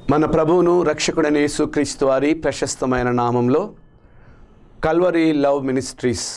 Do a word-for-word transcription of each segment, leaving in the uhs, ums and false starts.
మన ప్రభువును రక్షకుడైన యేసుక్రీస్తు వారి ప్రశస్తమైన నామంలో కల్వరీ లవ్ మినిస్ట్రీస్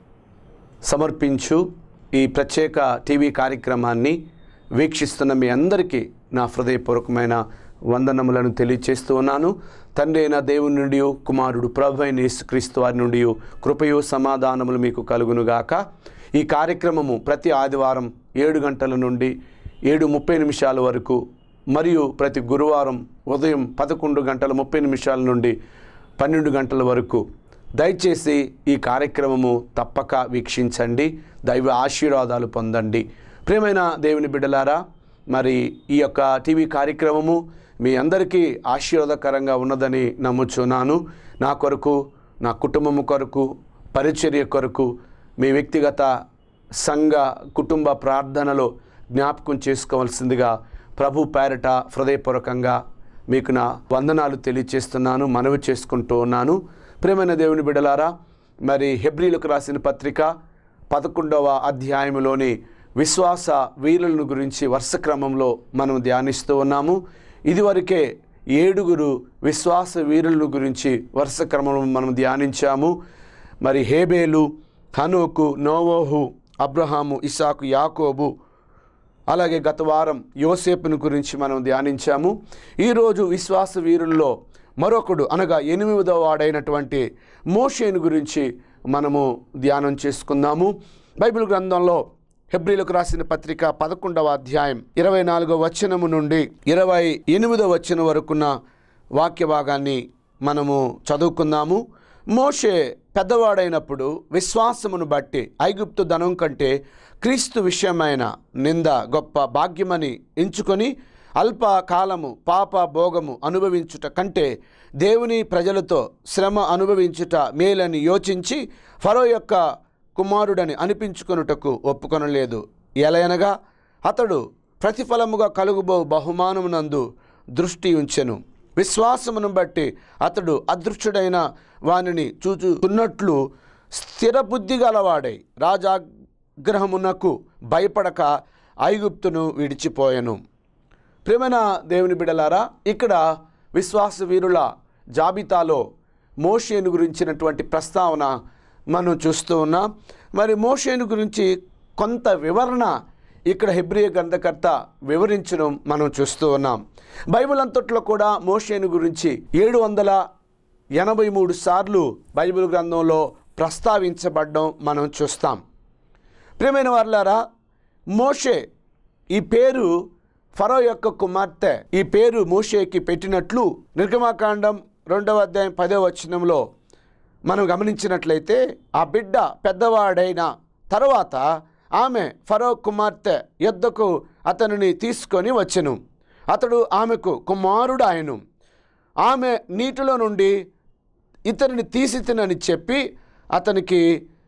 సమర్పించు ఈ ప్రత్యేక టీవీ కార్యక్రమాన్ని వీక్షిస్తున్న మీ అందరికీ నా హృదయపూర్వకమైన వందనములను తెలియజేస్తూ ఉన్నాను. తండ్రి అయిన దేవుని నుండి, కుమారుడు ప్రభు అయిన యేసుక్రీస్తు వారి నుండి కృపయు సమాధానములు మీకు కలుగునుగాక. ఈ కార్యక్రమము ప్రతి ఆదివారం ఏడు గంటల నుండి ఏడు ముప్పై నిమిషాల వరకు మరియు ప్రతి గురువారం ఉదయం పదకొండు గంటల ముప్పై నిమిషాల నుండి పన్నెండు గంటల వరకు దయచేసి ఈ కార్యక్రమము తప్పక వీక్షించండి, దైవ ఆశీర్వాదాలు పొందండి. ప్రియమైన దేవుని బిడ్డలారా, మరి ఈ యొక్క టీవీ కార్యక్రమము మీ అందరికీ ఆశీర్వాదకరంగా ఉన్నదని నమ్ముచున్నాను. నా కొరకు, నా కుటుంబము కొరకు, పరిచర్య కొరకు, మీ వ్యక్తిగత సంఘ కుటుంబ ప్రార్థనలో జ్ఞాపకం చేసుకోవాల్సిందిగా ప్రభు పేరట హృదయపూర్వకంగా మీకు నా వందనాలు తెలియచేస్తున్నాను, మనవి చేసుకుంటూ ఉన్నాను. ప్రియమైన దేవుని బిడ్డలారా, మరి హెబ్రీలకు రాసిన పత్రిక పదకొండవ అధ్యాయంలోని విశ్వాస వీరులను గురించి వరుస క్రమంలో మనం ధ్యానిస్తూ ఉన్నాము. ఇదివరకే ఏడుగురు విశ్వాస వీరులను గురించి వరుస క్రమంలో మనం ధ్యానించాము. మరి హేబేలు, హనోకు, నోవోహు, అబ్రహాము, ఇసాకు, యాకోబు, అలాగే గత వారం యోసేపును గురించి మనం ధ్యానించాము. ఈరోజు విశ్వాస వీరుల్లో మరొకడు అనగా ఎనిమిదవ వాడైనటువంటి మోషేను గురించి మనము ధ్యానం చేసుకుందాము. బైబిల్ గ్రంథంలో హెబ్రీలకు రాసిన పత్రిక పదకొండవ అధ్యాయం ఇరవై నాలుగవ వచనము నుండి ఇరవై ఎనిమిదవ వచనం వరకున్న వాక్య భాగాన్ని మనము చదువుకుందాము. మోషే పెద్దవాడైనప్పుడు విశ్వాసమును బట్టి ఐగుప్తు ధనం కంటే క్రీస్తు విషయమైన నింద గొప్ప భాగ్యమని ఎంచుకొని అల్పకాలము పాప భోగము అనుభవించుట కంటే దేవుని ప్రజలతో శ్రమ అనుభవించుట మేలని యోచించి ఫరో యొక్క కుమారుడని అనిపించుకొనుటకు ఒప్పుకొనలేదు. ఎలయనగా అతడు ప్రతిఫలముగా కలుగుబో బహుమానమునందు దృష్టి ఉంచెను. విశ్వాసమును బట్టి అతడు అదృష్టుడైన వానిని చూచుతున్నట్లు స్థిరబుద్ధి గలవాడై రాజాగ్రహమునకు భయపడక ఐగుప్తును విడిచిపోయెను. ప్రియమైన దేవుని బిడ్డలారా, ఇక్కడ విశ్వాస వీరుల జాబితాలో మోషేను గురించినటువంటి ప్రస్తావన మనం చూస్తూ ఉన్నాం. మరి మోషేను గురించి కొంత వివరణ ఇక్కడ హెబ్రీ గ్రంథకర్త వివరించడం మనం చూస్తూ ఉన్నాం. బైబిల్ అంతట్లో కూడా మోషేను గురించి ఏడు వందల ఎనభై మూడు సార్లు బైబిల్ గ్రంథంలో ప్రస్తావించబడడం మనం చూస్తాం. ప్రియమైన వారులారా, మోషే ఈ పేరు ఫరో యొక్క కుమార్తె ఈ పేరు మోషేకి పెట్టినట్లు నిర్గమాకాండం రెండవ అధ్యాయం పదవ వచనంలో మనం గమనించినట్లయితే, ఆ బిడ్డ పెద్దవాడైన తర్వాత ఆమె ఫరో కుమార్తె యొద్దకు అతనిని తీసుకొని వచ్చెను. అతడు ఆమెకు కుమారుడాయను. ఆమె నీటిలో నుండి ఇతనిని తీసి తినని చెప్పి అతనికి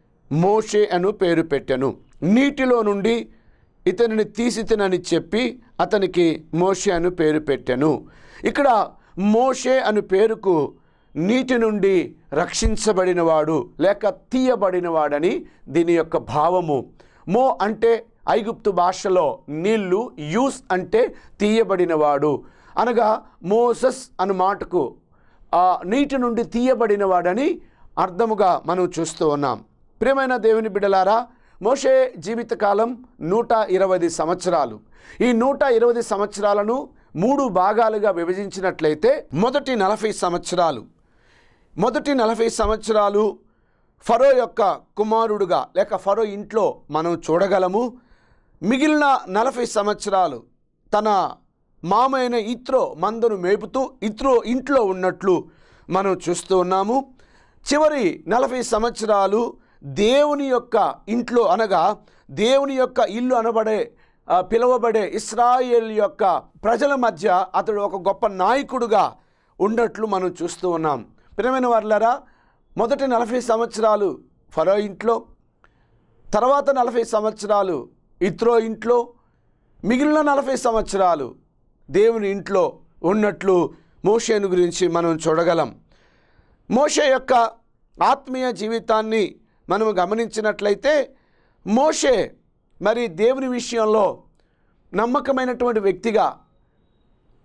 మోషే అను పేరు పెట్టెను. నీటిలో నుండి ఇతనిని తీసి తినని చెప్పి అతనికి మోషే అను పేరు పెట్టెను. ఇక్కడ మోషే అను పేరుకు నీటి నుండి రక్షించబడినవాడు లేక తీయబడినవాడని దీని యొక్క భావము. మో అంటే ఐగుప్తు భాషలో నీళ్లు, యూస్ అంటే తీయబడినవాడు అనగా మోసస్ అను మాటకు ఆ నీటి నుండి తీయబడినవాడని అర్థముగా మనం చూస్తూ ఉన్నాం. ప్రియమైన దేవుని బిడ్డలారా, మోషే జీవితకాలం నూట ఇరవై సంవత్సరాలు. ఈ నూట ఇరవై సంవత్సరాలను మూడు భాగాలుగా విభజించినట్లయితే మొదటి నలభై సంవత్సరాలు మొదటి నలభై సంవత్సరాలు ఫరో యొక్క కుమారుడుగా లేక ఫరో ఇంట్లో మనం చూడగలము. మిగిలిన నలభై సంవత్సరాలు తన మామైన ఇత్రో మందను మేపుతూ ఇత్రో ఇంట్లో ఉన్నట్లు మనం చూస్తూ ఉన్నాము. చివరి నలభై సంవత్సరాలు దేవుని యొక్క ఇంట్లో అనగా దేవుని యొక్క ఇల్లు అనబడే పిలువబడే ఇశ్రాయేల్ యొక్క ప్రజల మధ్య అతడు ఒక గొప్ప నాయకుడుగా ఉన్నట్లు మనం చూస్తూ ఉన్నాం. ప్రియమైన వారులారా, మొదటి నలభై సంవత్సరాలు ఫరో ఇంట్లో, తర్వాత నలభై సంవత్సరాలు ఇత్రో ఇంట్లో, మిగిలిన నలభై సంవత్సరాలు దేవుని ఇంట్లో ఉన్నట్లు మోషేను గురించి మనం చూడగలం. మోషే యొక్క ఆత్మీయ జీవితాన్ని మనం గమనించినట్లయితే మోషే మరి దేవుని విషయంలో నమ్మకమైనటువంటి వ్యక్తిగా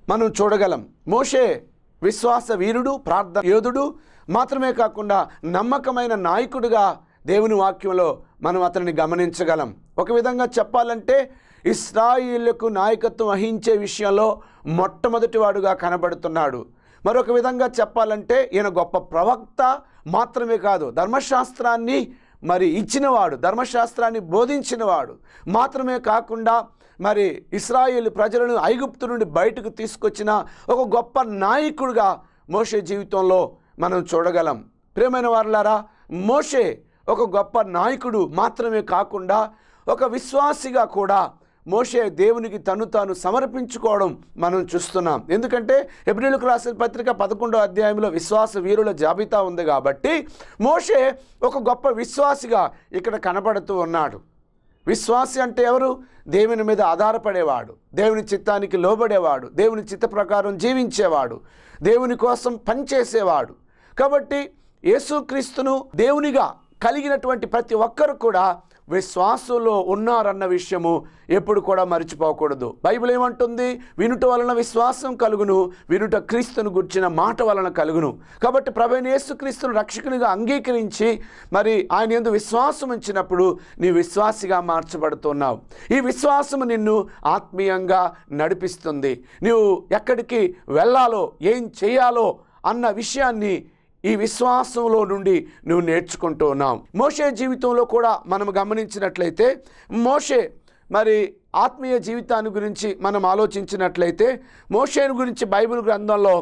మనం చూడగలం. మోషే విశ్వాస వీరుడు, ప్రార్థన యోధుడు మాత్రమే కాకుండా నమ్మకమైన నాయకుడిగా దేవుని వాక్యంలో మనం అతనిని గమనించగలం. ఒక విధంగా చెప్పాలంటే ఇశ్రాయేలుకు నాయకత్వం వహించే విషయంలో మొట్టమొదటి వాడుగా కనబడుతున్నాడు. మరొక విధంగా చెప్పాలంటే ఈయన గొప్ప ప్రవక్త మాత్రమే కాదు, ధర్మశాస్త్రాన్ని మరి ఇచ్చినవాడు, ధర్మశాస్త్రాన్ని బోధించినవాడు మాత్రమే కాకుండా మరి ఇశ్రాయేలు ప్రజలను ఐగుప్తు నుండి బయటకు తీసుకొచ్చిన ఒక గొప్ప నాయకుడిగా మోషే జీవితంలో మనం చూడగలం. ప్రియమైన వారలారా, మోషే ఒక గొప్ప నాయకుడు మాత్రమే కాకుండా ఒక విశ్వాసిగా కూడా మోషే దేవునికి తను తాను సమర్పించుకోవడం మనం చూస్తున్నాం. ఎందుకంటే హెబ్రీయులకు రాసిన పత్రిక పదకొండో అధ్యాయంలో విశ్వాస వీరుల జాబితా ఉంది కాబట్టి మోషే ఒక గొప్ప విశ్వాసిగా ఇక్కడ కనబడుతూ ఉన్నాడు. విశ్వాసి అంటే ఎవరు? దేవుని మీద ఆధారపడేవాడు, దేవుని చిత్తానికి లోబడేవాడు, దేవుని చిత్త ప్రకారం జీవించేవాడు, దేవుని కోసం పనిచేసేవాడు. కాబట్టి యేసుక్రీస్తును దేవునిగా కలిగినటువంటి ప్రతి ఒక్కరు కూడా విశ్వాసంలో ఉన్నారన్న విషయము ఎప్పుడు కూడా మర్చిపోకూడదు. బైబిల్ ఏమంటుంది? వినుట వలన విశ్వాసం కలుగును, వినుట క్రీస్తును గుర్చిన మాట వలన కలుగును. కాబట్టి ప్రభువైన యేసుక్రీస్తును రక్షకునిగా అంగీకరించి మరి ఆయన యందు విశ్వాసం ఉంచినప్పుడు నీ విశ్వాసిగా మార్చబడుతున్నావు. ఈ విశ్వాసము నిన్ను ఆత్మీయంగా నడిపిస్తుంది. నువ్వు ఎక్కడికి వెళ్ళాలో, ఏం చేయాలో అన్న విషయాన్ని ఈ విశ్వాసంలో నుండి నువ్వు నేర్చుకుంటూ ఉన్నావు. మోషే జీవితంలో కూడా మనం గమనించినట్లయితే, మోషే మరి ఆత్మీయ జీవితాన్ని గురించి మనం ఆలోచించినట్లయితే మోషేను గురించి బైబిల్ గ్రంథంలో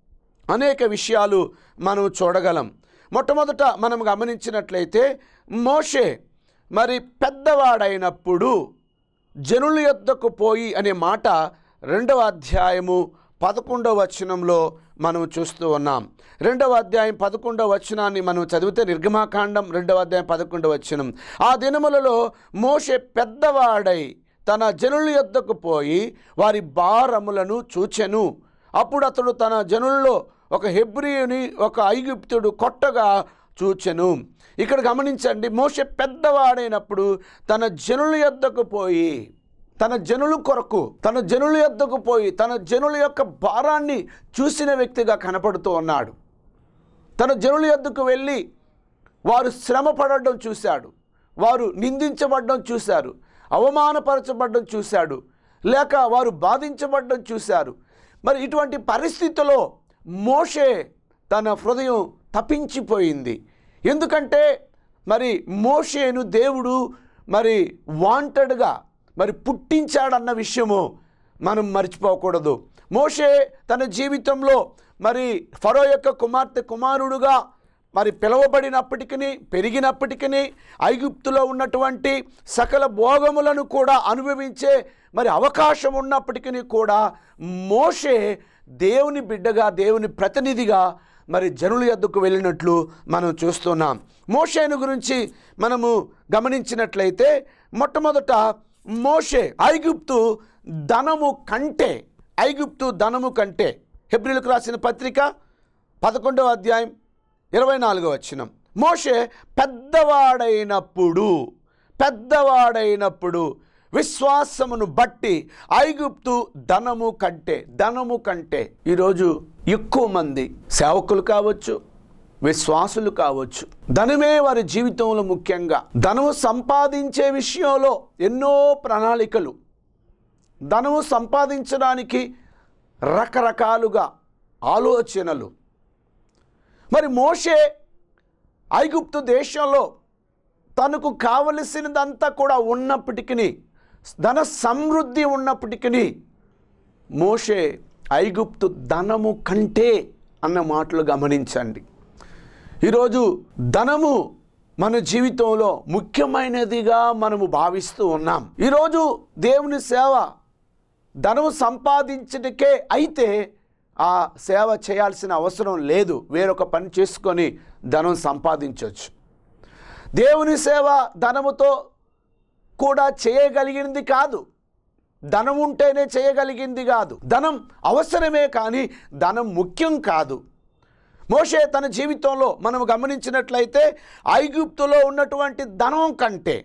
అనేక విషయాలు మనం చూడగలం. మొట్టమొదట మనం గమనించినట్లయితే మోషే మరి పెద్దవాడైనప్పుడు జనుల యొద్దకు పోయి అనే మాట రెండవ అధ్యాయము పదకొండవ వచనంలో మనం చూస్తూ ఉన్నాం. రెండవ అధ్యాయం పదకొండవ వచనాన్ని మనం చదివితే, నిర్గమాకాండం రెండవ అధ్యాయం పదకొండవ వచనం, ఆ దినములలో మోషే పెద్దవాడై తన జనుల యొద్దకు పోయి వారి భారములను చూచెను. అప్పుడు అతడు తన జనుల్లో ఒక హెబ్రీయుని ఒక ఐగుప్తుడు కొట్టగా చూచెను. ఇక్కడ గమనించండి, మోషే పెద్దవాడైనప్పుడు తన జనుల యొద్దకు పోయి, తన జనుల కొరకు తన జనుల యొద్దకు పోయి తన జనుల యొక్క భారాన్ని చూసిన వ్యక్తిగా కనపడుతూ ఉన్నాడు. తన జనుల యొద్దకు వెళ్ళి వారు శ్రమ పడడం చూశాడు, వారు నిందించబడడం చూశారు, అవమానపరచబడడం చూశాడు, లేక వారు బాధించబడడం చూశారు. మరి ఇటువంటి పరిస్థితిలో మోషే తన హృదయం తప్పించిపోయింది. ఎందుకంటే మరి మోషేను దేవుడు మరి వాంటెడ్గా మరి పుట్టించాడన్న విషయము మనం మర్చిపోకూడదు. మోషే తన జీవితంలో మరి ఫరో యొక్క కుమార్తె కుమారుడుగా మరి పిలువబడినప్పటికీ, పెరిగినప్పటికీ, ఐగుప్తులో ఉన్నటువంటి సకల భోగములను కూడా అనుభవించే మరి అవకాశం ఉన్నప్పటికీ కూడా మోషే దేవుని బిడ్డగా, దేవుని ప్రతినిధిగా మరి జనుల యొద్దకు వెళ్ళినట్లు మనం చూస్తున్నాం. మోషేను గురించి మనము గమనించినట్లయితే మొట్టమొదట మోషే ఐగుప్తు ధనము కంటే ఐగుప్తు ధనము కంటే హెబ్రీయులకు రాసిన పత్రిక పదకొండవ అధ్యాయం ఇరవై నాలుగవ వచనం, మోషే పెద్దవాడైనప్పుడు పెద్దవాడైనప్పుడు విశ్వాసమును బట్టి ఐగుప్తు ధనము కంటే ధనము కంటే ఈరోజు ఎక్కువ మంది సేవకులు కావచ్చు, విశ్వాసులు కావచ్చు, ధనమే వారి జీవితంలో ముఖ్యంగా, ధనము సంపాదించే విషయంలో ఎన్నో ప్రణాళికలు, ధనము సంపాదించడానికి రకరకాలుగా ఆలోచనలు. మరి మోషే ఐగుప్తు దేశంలో తనకు కావలసినదంతా కూడా ఉన్నప్పటికీ, ధన సమృద్ధి ఉన్నప్పటికీ మోషే ఐగుప్తు ధనము కంటే అన్న మాటలు గమనించండి. ఈరోజు ధనము మన జీవితంలో ముఖ్యమైనదిగా మనము భావిస్తూ ఉన్నాం. ఈరోజు దేవుని సేవ ధనము సంపాదించడానికే అయితే ఆ సేవ చేయాల్సిన అవసరం లేదు, వేరొక పని చేసుకొని ధనం సంపాదించవచ్చు. దేవుని సేవ ధనముతో కూడా చేయగలిగింది కాదు, ధనం ఉంటేనే చేయగలిగింది కాదు. ధనం అవసరమే కానీ ధనం ముఖ్యం కాదు. మోషే తన జీవితంలో మనం గమనించినట్లయితే ఐగుప్తులో ఉన్నటువంటి ధనం కంటే,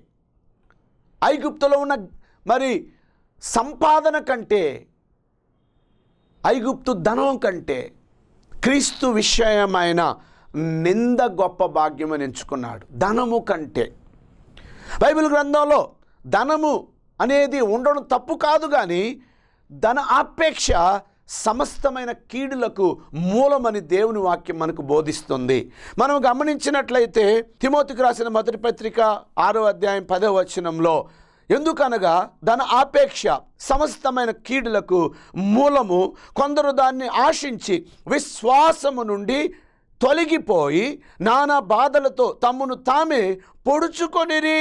ఐగుప్తులో ఉన్న మరి సంపాదన కంటే ఐగుప్తు ధనం కంటే క్రీస్తు విషయమైన నింద గొప్ప భాగ్యమని ఎంచుకున్నాడు. ధనము కంటే బైబిల్ గ్రంథంలో ధనము అనేది ఉండడం తప్పు కాదు, కానీ ధన ఆపేక్ష సమస్తమైన కీడులకు మూలమని దేవుని వాక్యం మనకు బోధిస్తుంది. మనం గమనించినట్లయితే తిమోతికి రాసిన మొదటి పత్రిక ఆరో అధ్యాయం పదో వచనంలో, ఎందుకనగా ధన ఆపేక్ష సమస్తమైన కీడులకు మూలము, కొందరు దాన్ని ఆశించి విశ్వాసము నుండి తొలగిపోయి నానా బాధలతో తమ్మును తామే పొడుచుకొనిరి.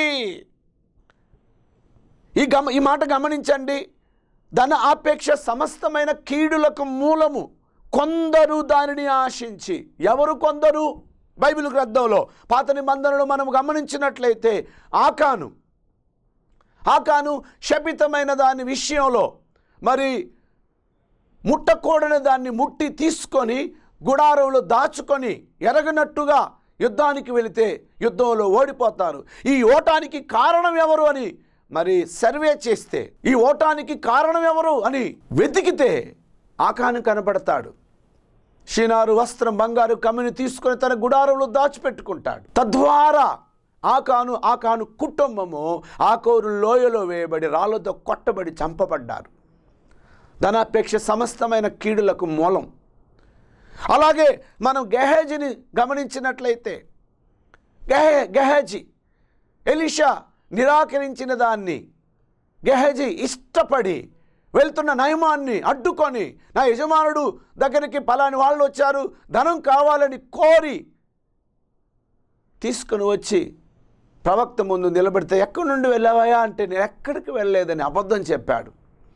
ఈ గమ ఈ మాట గమనించండి. ధన ఆపేక్ష సమస్తమైన కీడులకు మూలము. కొందరు దానిని ఆశించి, ఎవరు కొందరు? బైబిల్ గ్రంథంలో పాత నిబంధనలు మనం గమనించినట్లయితే ఆకాను ఆకాను శపితమైన దాని విషయంలో మరి ముట్టకూడని దాన్ని ముట్టి తీసుకొని గుడారంలో దాచుకొని ఎరగనట్టుగా యుద్ధానికి వెళితే యుద్ధంలో ఓడిపోతారు. ఈ ఓటానికి కారణం ఎవరు అని మరి సర్వే చేస్తే, ఈ ఓటానికి కారణం ఎవరు అని వెతికితే ఆకాను కనబడతాడు. షినారు వస్త్రం, బంగారు కమ్మిని తీసుకొని తన గుడారంలో దాచిపెట్టుకుంటాడు. తద్వారా ఆకాను ఆకాను కుటుంబము ఆకోరు లోయలో వేయబడి రాళ్లతో కొట్టబడి చంపబడ్డారు. ధనాపేక్ష సమస్తమైన కీడులకు మూలం. అలాగే మనం గెహజీని గమనించినట్లయితే, గెహే గెహజీ ఎలీషా నిరాకరించిన దాన్ని గెహజీ ఇష్టపడి వెళ్తున్న నయమాన్ని అడ్డుకొని, నా యజమానుడు దగ్గరికి పలాని వాళ్ళు వచ్చారు, ధనం కావాలని కోరి తీసుకుని వచ్చి ప్రవక్త ముందు నిలబెడితే, ఎక్కడి నుండి వెళ్ళావా అంటే నేను ఎక్కడికి వెళ్ళలేదని అబద్ధం చెప్పాడు.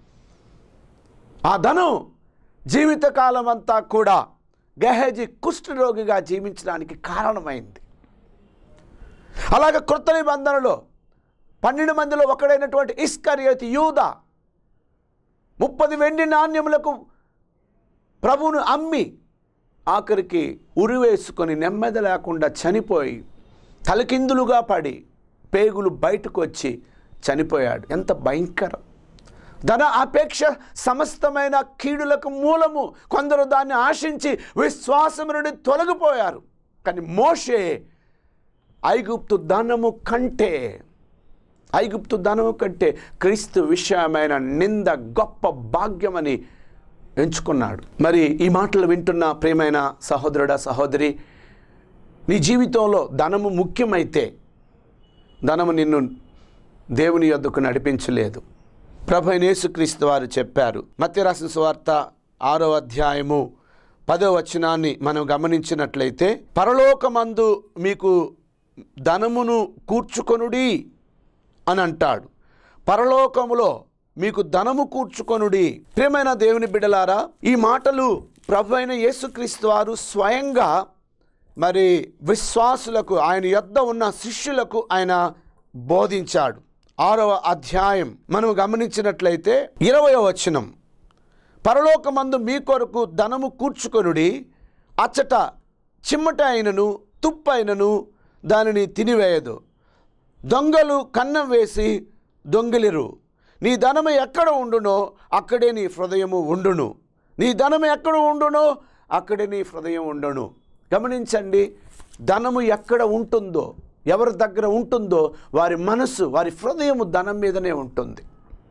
ఆ ధనం జీవితకాలం అంతా కూడా గెహజీ కుష్ఠరోగిగా జీవించడానికి కారణమైంది. అలాగే క్రొత్త నిబంధనలో పన్నెండు మందిలో ఒకడైనటువంటి ఇస్కరియోతు యూదా ముప్పది వెండి నాణ్యములకు ప్రభువును అమ్మి ఆఖరికి ఉరివేసుకొని నెమ్మది లేకుండా చనిపోయి తలకిందులుగా పడి పేగులు బయటకు వచ్చి చనిపోయాడు. ఎంత భయంకరం! ధన అపేక్ష సమస్తమైన కీడులకు మూలము. కొందరు దాన్ని ఆశించి విశ్వాసము నుండి తొలగిపోయారు. కానీ మోషే ఐగుప్తు ధనము కంటే ఐగుప్తు ధనము కంటే క్రీస్తు విషయమైన నింద గొప్ప భాగ్యమని ఎంచుకున్నాడు. మరి ఈ మాటలు వింటున్న ప్రియమైన సహోదరుడా, సహోదరి, నీ జీవితంలో ధనము ముఖ్యమైతే ధనము నిన్ను దేవుని యొద్దకు నడిపించలేదు. ప్రభు అయిన యేసుక్రీస్తు వారు చెప్పారు. మత్తయి రాసిన సువార్త ఆరో అధ్యాయము పదో వచనాన్ని మనం గమనించినట్లయితే, పరలోకమందు మీకు ధనమును కూర్చుకొనుడి అని అంటాడు. పరలోకములో మీకు ధనము కూర్చుకొనుడి. ప్రియమైన దేవుని బిడ్డలారా, ఈ మాటలు ప్రభు అయిన యేసుక్రీస్తు వారు స్వయంగా మరి విశ్వాసులకు, ఆయన యొద్ద ఉన్న శిష్యులకు ఆయన బోధించాడు. ఆరవ అధ్యాయం మనం గమనించినట్లయితే ఇరవయో వచనం, పరలోకమందు మీ కొరకు ధనము కూర్చుకొనుడి, అచ్చట చిమ్మట అయినను తుప్పైనను దానిని తినివేయదు, దొంగలు కన్నం వేసి దొంగిలిరు. నీ ధనము ఎక్కడ ఉండునో అక్కడే నీ హృదయము ఉండును. నీ ధనము ఎక్కడ ఉండునో అక్కడే నీ హృదయం ఉండును. గమనించండి, ధనము ఎక్కడ ఉంటుందో, ఎవరి దగ్గర ఉంటుందో వారి మనసు, వారి హృదయము ధనం మీదనే ఉంటుంది.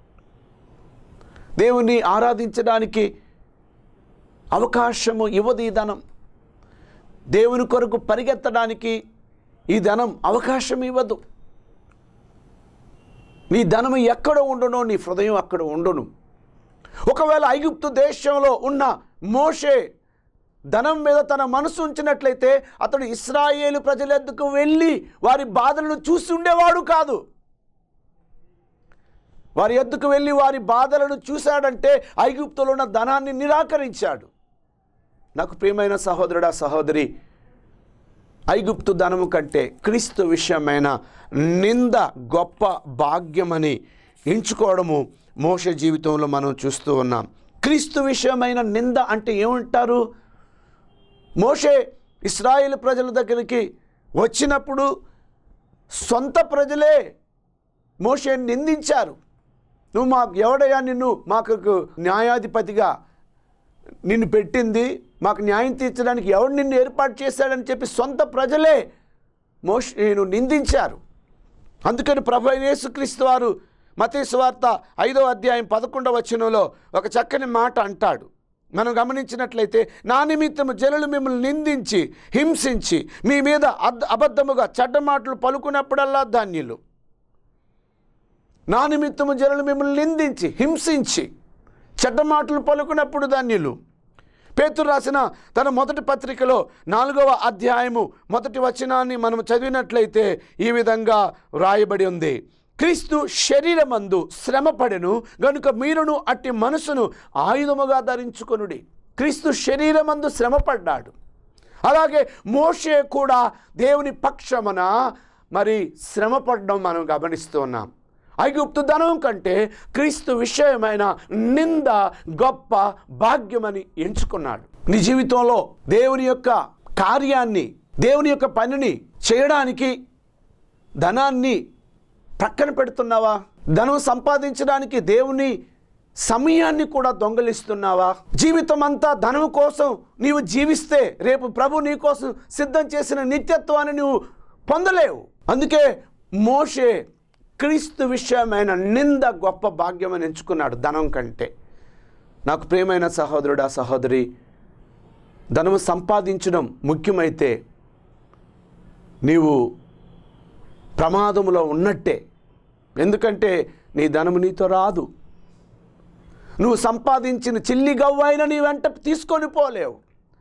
దేవుని ఆరాధించడానికి అవకాశము ఇవ్వదు ఈ ధనం. దేవుని కొరకు పరిగెత్తడానికి ఈ ధనం అవకాశం ఇవ్వదు. నీ ధనము ఎక్కడ ఉండునో నీ హృదయం అక్కడ ఉండును. ఒకవేళ ఐగుప్తు దేశంలో ఉన్న మోషే ధనం మీద తన మనసు ఉంచినట్లయితే అతడు ఇశ్రాయేలు ప్రజల యొద్దకు వెళ్ళి వారి బాధలను చూసి ఉండేవాడు కాదు. వారి యొద్దకు వెళ్ళి వారి బాధలను చూశాడంటే ఐగుప్తులో ఉన్న ధనాన్ని నిరాకరించాడు. నాకు ప్రియమైన సహోదరుడా, సహోదరి, ఐగుప్తు ధనము కంటే క్రీస్తు విషయమైన నింద గొప్ప భాగ్యమని ఎంచుకోవడము మోషే జీవితంలో మనం చూస్తూ ఉన్నాం. క్రీస్తు విషయమైన నింద అంటే ఏమంటారు? మోషే ఇశ్రాయేలు ప్రజల దగ్గరికి వచ్చినప్పుడు సొంత ప్రజలే మోషేని నిందించారు. నువ్వు మాకు ఎవడయ్యా, నిన్ను మాకు న్యాయాధిపతిగా నిన్ను పెట్టింది, మాకు న్యాయం తీర్చడానికి ఎవడు నిన్ను ఏర్పాటు చేశాడని చెప్పి సొంత ప్రజలే మోషేను నిందించారు. అందుకని ప్రభు అయిన యేసుక్రీస్తు వారు మత్తయి సువార్త ఐదో అధ్యాయం పదకొండవ వచనంలో ఒక చక్కని మాట అంటాడు. మనం గమనించినట్లయితే, నా నిమిత్తము జనులు మిమ్మల్ని నిందించి హింసించి మీ మీద అబద్ధముగా చెడ్డ మాటలు పలుకున్నప్పుడల్లా ధన్యులు. నా నిమిత్తము జనులు మిమ్మల్ని నిందించి హింసించి చెడ్డ మాటలు పలుకున్నప్పుడు ధన్యులు. పేతురు రాసిన తన మొదటి పత్రికలో నాలుగవ అధ్యాయము మొదటి వచనాన్ని మనం చదివినట్లయితే ఈ విధంగా వ్రాయబడి ఉంది. క్రీస్తు శరీరమందు శ్రమపడెను గనుక మీరును అట్టి మనసును ఆయుధముగా ధరించుకొనుడి. క్రీస్తు శరీరమందు శ్రమపడ్డాడు. అలాగే మోషే కూడా దేవుని పక్షమున మరి శ్రమపడడం మనం గమనిస్తూ ఉన్నాం. ఐగుప్తు ధనం కంటే క్రీస్తు విషయమైన నింద గొప్ప భాగ్యమని ఎంచుకున్నాడు. నీ జీవితంలో దేవుని యొక్క కార్యాన్ని, దేవుని యొక్క పనిని చేయడానికి ధనాన్ని ప్రక్కన పెడుతున్నావా? ధనం సంపాదించడానికి దేవుని సమయాన్ని కూడా దొంగలిస్తున్నావా? జీవితం అంతా ధనం కోసం నీవు జీవిస్తే రేపు ప్రభు నీ కోసం సిద్ధం చేసిన నిత్యత్వాన్ని నువ్వు పొందలేవు. అందుకే మోషే క్రీస్తు విషయమైన నింద గొప్ప భాగ్యమని ఎంచుకున్నాడు ధనం కంటే. నాకు ప్రియమైన సహోదరుడా సహోదరి, ధనం సంపాదించడం ముఖ్యమైతే నీవు ప్రమాదములో ఉన్నట్టే. ఎందుకంటే నీ ధనము నీతో రాదు. నువ్వు సంపాదించిన చిల్లి గవ్వైనా నీ వెంట తీసుకొని పోలేవు.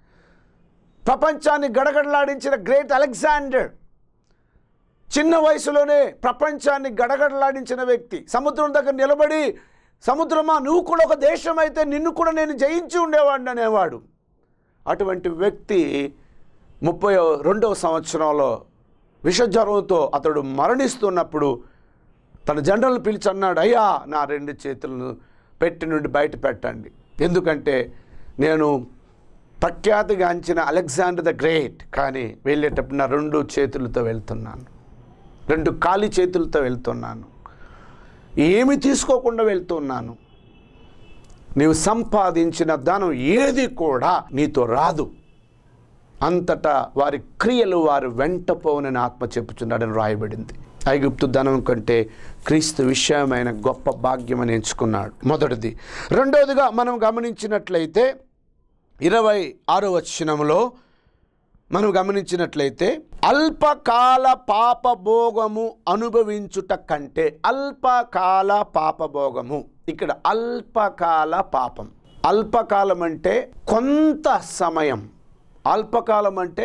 ప్రపంచాన్ని గడగడలాడించిన గ్రేట్ అలెగ్జాండర్ చిన్న వయసులోనే ప్రపంచాన్ని గడగడలాడించిన వ్యక్తి, సముద్రం దగ్గర నిలబడి, సముద్రమా నువ్వు కూడా ఒక దేశం అయితే నిన్ను కూడా నేను జయించి ఉండేవాడిని అనేవాడు. అటువంటి వ్యక్తి ముప్పై రెండవ సంవత్సరంలో విషజ్వరంతో అతడు మరణిస్తున్నప్పుడు తన జనరల్ని పిలిచి అన్నాడు, అయ్యా నా రెండు చేతులను పెట్టి నుండి బయట పెట్టండి. ఎందుకంటే నేను ప్రఖ్యాతిగాంచిన అలెగ్జాండర్ ద గ్రేట్, కానీ వెళ్ళేటప్పుడు నా రెండు చేతులతో వెళ్తున్నాను, రెండు ఖాళీ చేతులతో వెళ్తున్నాను, ఏమి తీసుకోకుండా వెళ్తున్నాను. నీవు సంపాదించిన ధనం ఏది కూడా నీతో రాదు. అంతటా వారి క్రియలు వారు వెంట పోవునని ఆత్మ చెప్పుచున్నాడని రాయబడింది. ఐగుప్తు ధనం కంటే క్రీస్తు విషయమైన గొప్ప భాగ్యమని ఎంచుకున్నాడు. మొదటిది. రెండవదిగా మనం గమనించినట్లయితే ఇరవై ఆరో వచనములో మనం గమనించినట్లయితే అల్పకాల పాపభోగము అనుభవించుట కంటే, అల్పకాల పాపభోగము, ఇక్కడ అల్పకాల పాపం. అల్పకాలం అంటే కొంత సమయం, అల్పకాలం అంటే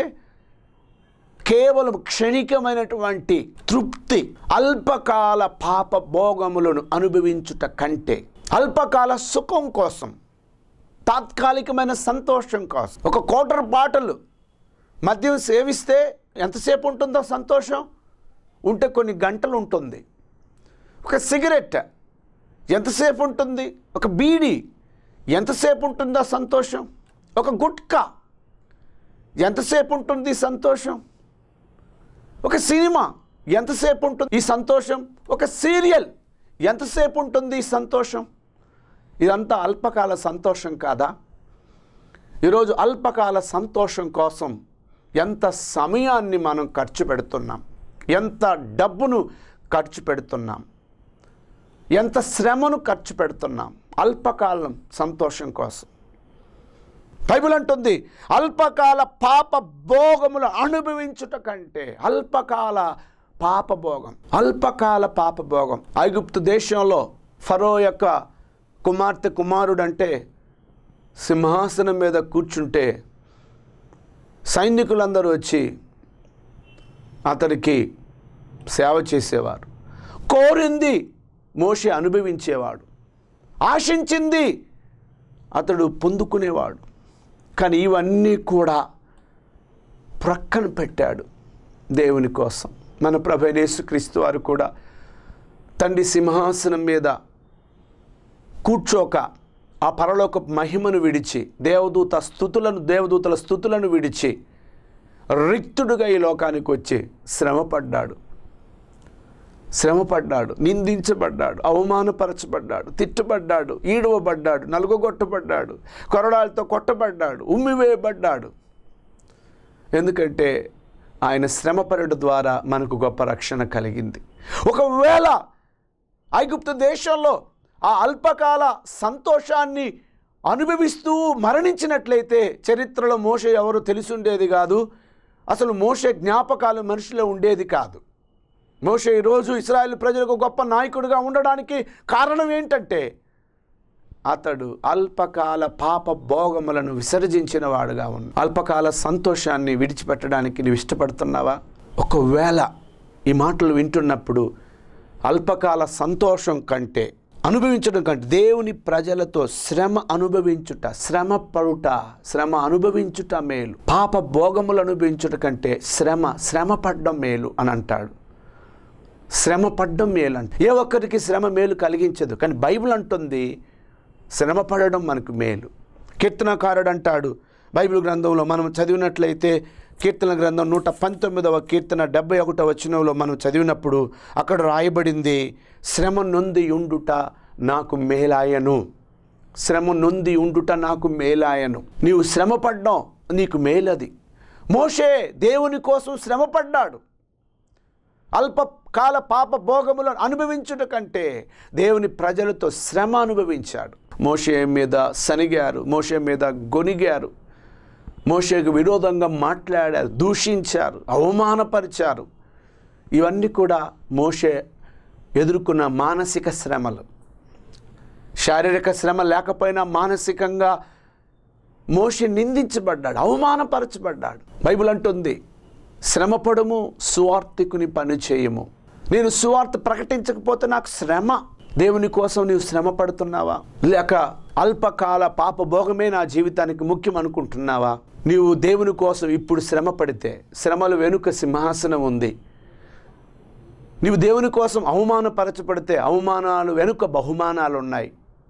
కేవలం క్షణికమైనటువంటి తృప్తి. అల్పకాల పాప భోగములను అనుభవించుట కంటే, అల్పకాల సుఖం కోసం, తాత్కాలికమైన సంతోషం కోసం, ఒక క్వార్టర్ బాటిల్ మద్యం సేవిస్తే ఎంతసేపు ఉంటుందో సంతోషం, ఉంటే కొన్ని గంటలు ఉంటుంది. ఒక సిగరెట్ ఎంతసేపు ఉంటుంది, ఒక బీడీ ఎంతసేపు ఉంటుందో సంతోషం, ఒక గుట్కా ఎంతసేపు ఉంటుంది సంతోషం, ఒక సినిమా ఎంతసేపు ఉంటుంది ఈ సంతోషం, ఒక సీరియల్ ఎంతసేపు ఉంటుంది ఈ సంతోషం. ఇదంతా అల్పకాల సంతోషం కాదా? ఈరోజు అల్పకాల సంతోషం కోసం ఎంత సమయాన్ని మనం ఖర్చు పెడుతున్నాం, ఎంత డబ్బును ఖర్చు పెడుతున్నాం, ఎంత శ్రమను ఖర్చు పెడుతున్నాం అల్పకాలం సంతోషం కోసం. బైబిల్ అంటుంది అల్పకాల పాప భోగములు అనుభవించుట కంటే, అల్పకాల పాపభోగం, అల్పకాల పాపభోగం. ఐగుప్తు దేశంలో ఫరో యొక్క కుమార్తె కుమారుడు అంటే సింహాసనం మీద కూర్చుంటే సైనికులందరూ వచ్చి అతనికి సేవ చేసేవారు. కోరింది మోషే అనుభవించేవాడు, ఆశించింది అతడు పొందుకునేవాడు. కానీ ఇవన్నీ కూడా ప్రక్కన పెట్టాడు దేవుని కోసం. మన ప్రభు యేసుక్రీస్తు వారు కూడా తండ్రి సింహాసనం మీద కూర్చోక ఆ పరలోక మహిమను విడిచి, దేవదూత స్తుతులను దేవదూతల స్తుతులను విడిచి రిక్తుడుగా ఈ లోకానికి వచ్చి శ్రమపడ్డాడు. శ్రమపడ్డాడు, నిందించబడ్డాడు, అవమానపరచబడ్డాడు, తిట్టబడ్డాడు, ఈడవబడ్డాడు, నలుగొట్టబడ్డాడు, కొరడాలతో కొట్టబడ్డాడు, ఉమ్మివేయబడ్డాడు. ఎందుకంటే ఆయన శ్రమపడడం ద్వారా మనకు గొప్ప రక్షణ కలిగింది. ఒకవేళ ఐగుప్తు దేశంలో ఆ అల్పకాల సంతోషాన్ని అనుభవిస్తూ మరణించినట్లయితే చరిత్రలో మోషే ఎవరో తెలిసి ఉండేది కాదు. అసలు మోషే జ్ఞాపకాలు మనిషిలో ఉండేది కాదు. మోషే ఈరోజు ఇశ్రాయేలు ప్రజలకు గొప్ప నాయకుడిగా ఉండడానికి కారణం ఏంటంటే అతడు అల్పకాల పాప భోగములను విసర్జించిన వాడుగా ఉన్నాడు. అల్పకాల సంతోషాన్ని విడిచిపెట్టడానికి నువ్వు ఇష్టపడుతున్నావా? ఒకవేళ ఈ మాటలు వింటున్నప్పుడు అల్పకాల సంతోషం కంటే అనుభవించడం కంటే దేవుని ప్రజలతో శ్రమ అనుభవించుట, శ్రమ పడుట, శ్రమ అనుభవించుట మేలు. పాప భోగములు అనుభవించుట కంటే శ్రమ శ్రమ పడ్డం మేలు అని అంటాడు. శ్రమ పడ్డం మేలు అంటే ఏ ఒక్కరికి శ్రమ మేలు కలిగించదు, కానీ బైబిల్ అంటుంది శ్రమ పడడం మనకు మేలు. కీర్తనకారుడు అంటాడు బైబిల్ గ్రంథంలో మనం చదివినట్లయితే, కీర్తన గ్రంథం నూట పంతొమ్మిదవ కీర్తన డెబ్బై ఒకటవ వచనంలో మనం చదివినప్పుడు అక్కడ రాయబడింది, శ్రమ నొంది ఉండుట నాకు మేలాయను. శ్రమ నొంది ఉండుట నాకు మేలాయను. నీవు శ్రమ పడ్డం నీకు మేలది. మోషే దేవుని కోసం శ్రమ పడ్డాడు. అల్పకాల పాప భోగములను అనుభవించుట కంటే దేవుని ప్రజలతో శ్రమ అనుభవించాడు. మోషే మీద సనిగారు, మోషే మీద గొనిగారు, మోషేకు విరోధంగా మాట్లాడారు, దూషించారు, అవమానపరిచారు. ఇవన్నీ కూడా మోషే ఎదుర్కొన్న మానసిక శ్రమలు. శారీరక శ్రమ లేకపోయినా మానసికంగా మోషే నిందించబడ్డాడు, అవమానపరచబడ్డాడు. బైబిల్ అంటుంది, శ్రమపడము సువార్తికుని పని చేయము. నేను సువార్త ప్రకటించకపోతే నాకు శ్రమ. దేవుని కోసం నీవు శ్రమ పడుతున్నావా? లేక అల్పకాల పాప భోగమే నా జీవితానికి ముఖ్యం అనుకుంటున్నావా? నీవు దేవుని కోసం ఇప్పుడు శ్రమ పడితే శ్రమల వెనుక సింహాసనం ఉంది. నీవు దేవుని కోసం అవమానపరచబడితే అవమానాలు వెనుక బహుమానాలు ఉన్నాయి.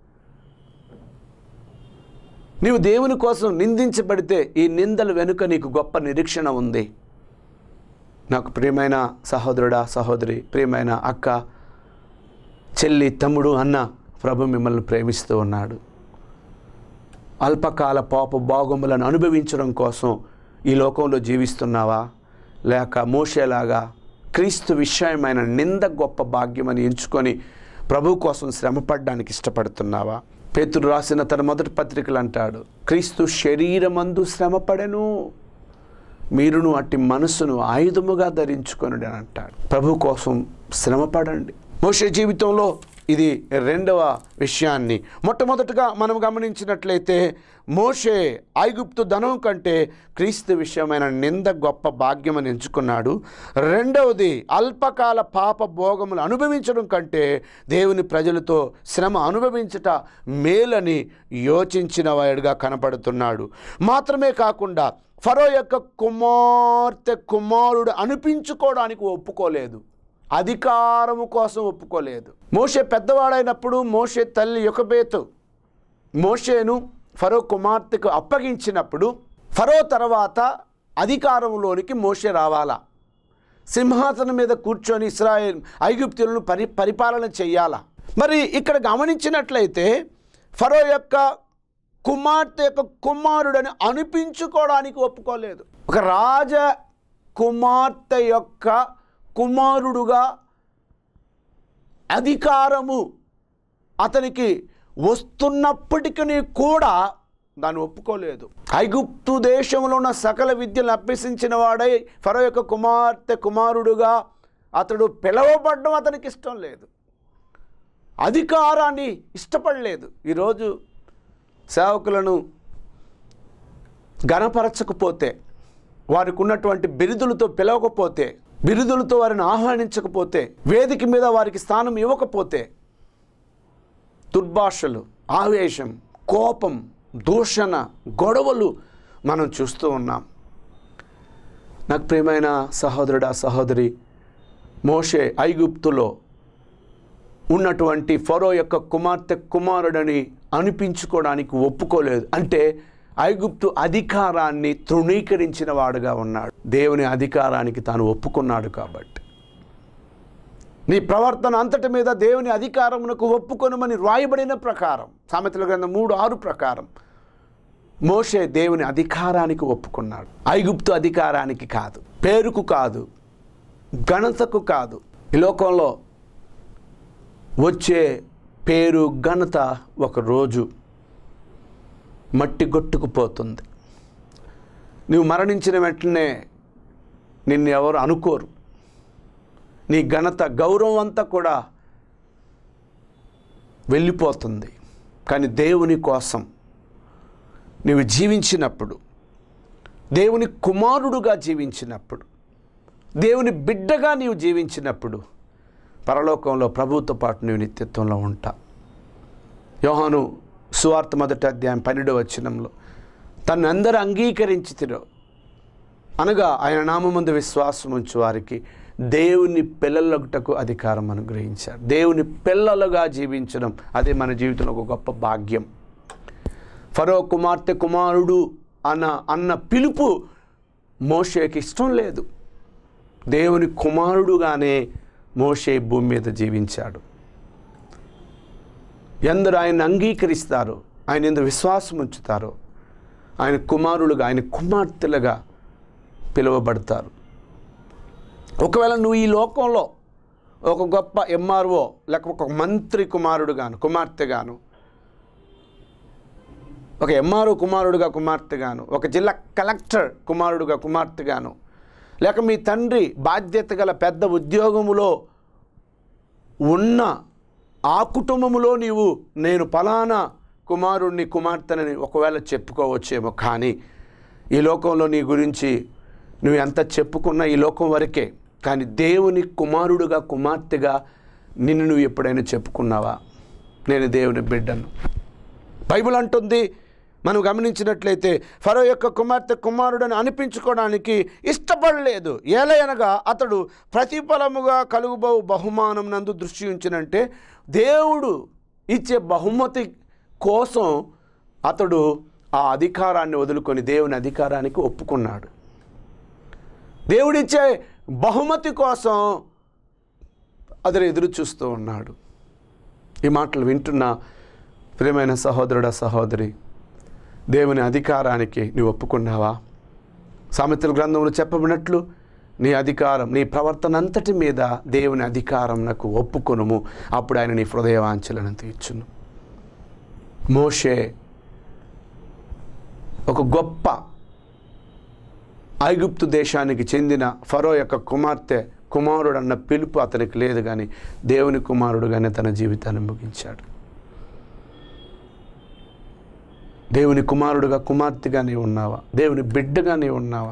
నీవు దేవుని కోసం నిందించబడితే ఈ నిందల వెనుక నీకు గొప్ప నిరీక్షణ ఉంది. నాకు ప్రియమైన సహోదరుడా, సహోదరి, ప్రియమైన అక్క, చెల్లి, తమ్ముడు, అన్న, ప్రభు మిమ్మల్ని ప్రేమిస్తూ ఉన్నాడు. అల్పకాల పాప భోగములను అనుభవించడం కోసం ఈ లోకంలో జీవిస్తున్నావా? లేక మోషేలాగా క్రీస్తు విషయమైన నింద గొప్ప భాగ్యమని ఎంచుకొని ప్రభు కోసం శ్రమపడడానికి ఇష్టపడుతున్నావా? పేతురు రాసిన తన మొదటి పత్రికలు అంటాడు, క్రీస్తు శరీరమందు శ్రమపడెను, మీరును అట్టి మనసును ఆయుధముగా ధరించుకొనుడి అని అంటాడు. ప్రభు కోసం శ్రమపడండి. మోషే జీవితంలో ఇది రెండవ విషయాన్ని. మొట్టమొదటిగా మనం గమనించినట్లయితే మోషే ఐగుప్తు ధనం కంటే క్రీస్తు విషయమైన నింద గొప్ప భాగ్యమని ఎంచుకున్నాడు. రెండవది, అల్పకాల పాప భోగములు అనుభవించడం కంటే దేవుని ప్రజలతో శ్రమ అనుభవించట మేలని యోచించిన వాడుగా కనపడుతున్నాడు. మాత్రమే కాకుండా ఫరో యొక్క కుమార్తె కుమారుడు అనిపించుకోవడానికి ఒప్పుకోలేదు. అధికారము కోసం ఒప్పుకోలేదు. మోషే పెద్దవాడైనప్పుడు మోషే తల్లి యొకెబెతు మోషేను ఫరో కుమార్తెకు అప్పగించినప్పుడు ఫరో తర్వాత అధికారంలోనికి మోషే రావాలా, సింహాసనం మీద కూర్చొని ఇశ్రాయేల్ ఐగుప్తులను పరి పరిపాలన చెయ్యాలా. మరి ఇక్కడ గమనించినట్లయితే ఫరో యొక్క కుమార్తె యొక్క కుమారుడని అనిపించుకోవడానికి ఒప్పుకోలేదు. ఒక రాజ కుమార్తె యొక్క కుమారుడుగా అధికారము అతనికి వస్తున్నప్పటికీ కూడా దాన్ని ఒప్పుకోలేదు. ఐగుప్తు దేశంలో ఉన్న సకల విద్యలు అభ్యసించిన వాడై ఫరో యొక్క కుమార్తె కుమారుడుగా అతడు పిలవబడ్డం అతనికి ఇష్టం లేదు. అధికారాన్ని ఇష్టపడలేదు. ఈరోజు సేవకులను గణపరచకపోతే, వారికి ఉన్నటువంటి బిరుదులతో పిలవకపోతే, బిరుదులతో వారిని ఆహ్వానించకపోతే, వేదిక మీద వారికి స్థానం ఇవ్వకపోతే దుర్భాషలు, ఆవేశం, కోపం, దూషణ, గొడవలు మనం చూస్తూ ఉన్నాం. నాకు ప్రియమైన సహోదరుడా, సహోదరి, మోషే ఐగుప్తులో ఉన్నటువంటి ఫరో యొక్క కుమార్తె కుమారుడని అనిపించుకోవడానికి ఒప్పుకోలేదు. అంటే ఐగుప్తు అధికారాన్ని తృణీకరించిన వాడుగా ఉన్నాడు. దేవుని అధికారానికి తాను ఒప్పుకున్నాడు. కాబట్టి నీ ప్రవర్తన అంతటి మీద దేవుని అధికారమునకు ఒప్పుకొనుమని రాయబడిన ప్రకారం, సామెతల గ్రంథం మూడు ఆరు ప్రకారం మోషే దేవుని అధికారానికి ఒప్పుకున్నాడు. ఐగుప్తు అధికారానికి కాదు, పేరుకు కాదు, ఘనతకు కాదు. ఈ లోకంలో వచ్చే పేరు ఘనత ఒకరోజు మట్టి గొట్టుకుపోతుంది. నువ్వు మరణించిన వెంటనే నిన్ను ఎవరు అనుకోరు. నీ ఘనత గౌరవం అంతా కూడా వెళ్ళిపోతుంది. కానీ దేవుని కోసం నీవు జీవించినప్పుడు, దేవుని కుమారుడుగా జీవించినప్పుడు, దేవుని బిడ్డగా నీవు జీవించినప్పుడు పరలోకంలో ప్రభువుతో పాటు నీవు నిత్యత్వంలో ఉంటా. యోహాను సువార్త మొదటి అధ్యాయం పన్నెండవ వచనంలో తను అందరూ అంగీకరించితిరో అనగా ఆయన నామమందు విశ్వాసం ఉంచు వారికి దేవుని పిల్లలగుటకు అధికారం అనుగ్రహించారు. దేవుని పిల్లలుగా జీవించడం అదే మన జీవితంలో ఒక గొప్ప భాగ్యం. ఫరో కుమార్తె కుమారుడు అన్న అన్న పిలుపు మోషేకి ఇష్టం లేదు. దేవుని కుమారుడుగానే మోషే భూమి మీద జీవించాడు. ఎందరు ఆయన అంగీకరిస్తారో, ఆయన ఎందు విశ్వాసం ఉంచుతారో ఆయన కుమారులుగా, ఆయన కుమార్తెలుగా పిలువబడతారు. ఒకవేళ నువ్వు ఈ లోకంలో ఒక గొప్ప ఎంఆర్ఓ లేక ఒక మంత్రి కుమారుడుగాను కుమార్తెగాను, ఒక ఎంఆర్ఓ కుమారుడుగా కుమార్తెగాను, ఒక జిల్లా కలెక్టర్ కుమారుడుగా కుమార్తెగాను, లేక మీ తండ్రి బాధ్యత గల పెద్ద ఉద్యోగములో ఉన్న ఆ కుటుంబములో నీవు నేను ఫలానా కుమారుణ్ణి కుమార్తెనని ఒకవేళ చెప్పుకోవచ్చేమో. కానీ ఈ లోకంలో నీ గురించి నువ్వు ఎంత చెప్పుకున్నా ఈ లోకం వరకే. కానీ దేవుని కుమారుడుగా కుమార్తెగా నిన్ను నువ్వు ఎప్పుడైనా చెప్పుకున్నావా? నేను దేవుని బిడ్డను. బైబిల్ అంటుంది, మనం గమనించినట్లయితే ఫరో యొక్క కుమార్తె కుమారుడని అనిపించుకోవడానికి ఇష్టపడలేదు. ఏలయనగా అతడు ప్రతిఫలముగా కలుగుబో బహుమానం నందు దృష్టి ఉంచినంటే దేవుడు ఇచ్చే బహుమతి కోసం అతడు ఆ అధికారాన్ని వదులుకొని దేవుని అధికారానికి ఒప్పుకున్నాడు. దేవుడిచ్చే బహుమతి కోసం అతడు ఎదురు చూస్తూ ఉన్నాడు. ఈ మాటలు వింటున్న ప్రియమైన సహోదరుడా సహోదరి, దేవుని అధికారానికి నీవు ఒప్పుకున్నావా? సామెతల గ్రంథంలో చెప్పబడినట్లు నీ అధికారం, నీ ప్రవర్తన అంతటి మీద దేవుని అధికారం నాకు ఒప్పుకొనుము, అప్పుడు ఆయన నీ హృదయవాంఛలను తీర్చును. మోషే ఒక గొప్ప ఐగుప్తు దేశానికి చెందిన ఫరో యొక్క కుమార్తె కుమారుడు అన్న పిలుపు అతనికి లేదు, కానీ దేవుని కుమారుడుగానే తన జీవితాన్ని ముగించాడు. దేవుని కుమారుడుగా కుమార్తెగా నీవు ఉన్నావా? దేవుని బిడ్డగా నీవు ఉన్నావా?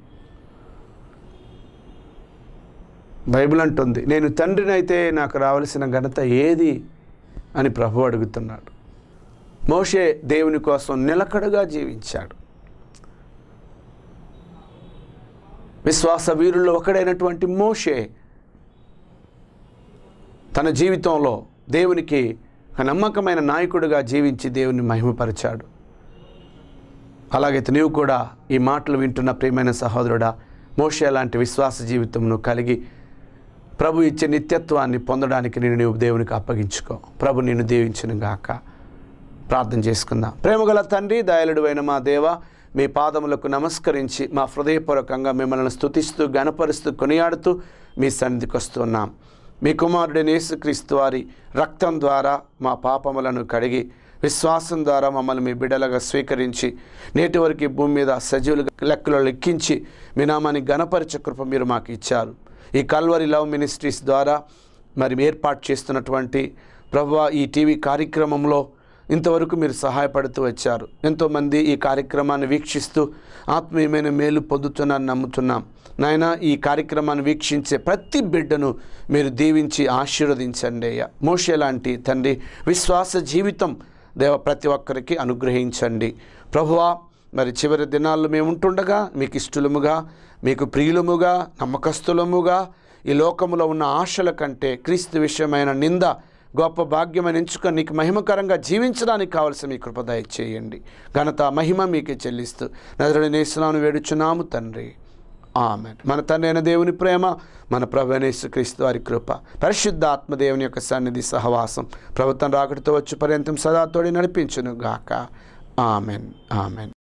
బైబిల్ అంటుంది, నేను తండ్రినైతే నాకు రావాల్సిన ఘనత ఏది అని ప్రభువు అడుగుతున్నాడు. మోషే దేవుని కోసం నిలకడగా జీవించాడు. విశ్వాస వీరుల్లో ఒకడైనటువంటి మోషే తన జీవితంలో దేవునికి నమ్మకమైన నాయకుడిగా జీవించి దేవుని మహిమపరిచాడు. అలాగైతే నీవు కూడా ఈ మాటలు వింటున్న ప్రియమైన సహోదరుడా, మోషే లాంటి విశ్వాస జీవితంను కలిగి ప్రభు ఇచ్చే నిత్యత్వాన్ని పొందడానికి నేను నీవు దేవునికి అప్పగించుకో. ప్రభు నిన్ను దీవించును గాక. ప్రార్థన చేసుకుందాం. ప్రేమగల తండ్రి, దయాళుడు అయిన మా దేవ, మీ పాదములకు నమస్కరించి మా హృదయపూర్వకంగా మిమ్మల్ని స్తుతిస్తూ గణపరుస్తూ కొనియాడుతూ మీ సన్నిధికి వస్తున్నాం. మీ కుమారుడైన యేసుక్రీస్తు వారి రక్తం ద్వారా మా పాపములను కడిగి విశ్వాసం ద్వారా మమ్మల్ని మీ బిడ్డలుగా స్వీకరించి నేటి వరకు ఈ భూమి మీద సజీవులుగా లెక్కలో లెక్కించి మీ నామాన్ని ఘనపరిచే కృప మీరు మాకు ఇచ్చారు. ఈ కల్వరి లవ్ మినిస్ట్రీస్ ద్వారా మరి ఏర్పాటు చేస్తున్నటువంటి ప్రభువా ఈ టీవీ కార్యక్రమంలో ఇంతవరకు మీరు సహాయపడుతూ వచ్చారు. ఎంతోమంది ఈ కార్యక్రమాన్ని వీక్షిస్తూ ఆత్మీయమైన మేలు పొందుతున్నారని నమ్ముతున్నాం. నాయన, ఈ కార్యక్రమాన్ని వీక్షించే ప్రతి బిడ్డను మీరు దీవించి ఆశీర్వదించండి అయ్యా. మోషే లాంటి తండ్రి విశ్వాస జీవితం దేవ ప్రతి ఒక్కరికి అనుగ్రహించండి ప్రభువా. మరి చివరి దినాల్లో మేము ఉంటుండగా మీకు ఇష్టలముగా, మీకు ప్రియులముగా, నమ్మకస్తులముగా ఈ లోకములో ఉన్న ఆశల కంటే క్రీస్తు విషయమైన నింద గొప్ప భాగ్యమని ఎంచుకొని నీకు మహిమకరంగా జీవించడానికి కావలసిన మీ కృప దయచేయండి. ఘనత మహిమ మీకే చెల్లిస్తూ నజరేయుడైన యేసునామమున వేడుచున్నాము తండ్రి, ఆమెన్. మన తండ్రి అయిన దేవుని ప్రేమ, మన ప్రభువైన యేసుక్రీస్తు వారి కృప, పరిశుద్ధ ఆత్మదేవుని యొక్క సన్నిధి సహవాసం ప్రభుత్వం రాకడితో వచ్చి పర్యంతం సదా తోడి నడిపించును గాక. ఆమెన్. ఆమెన్.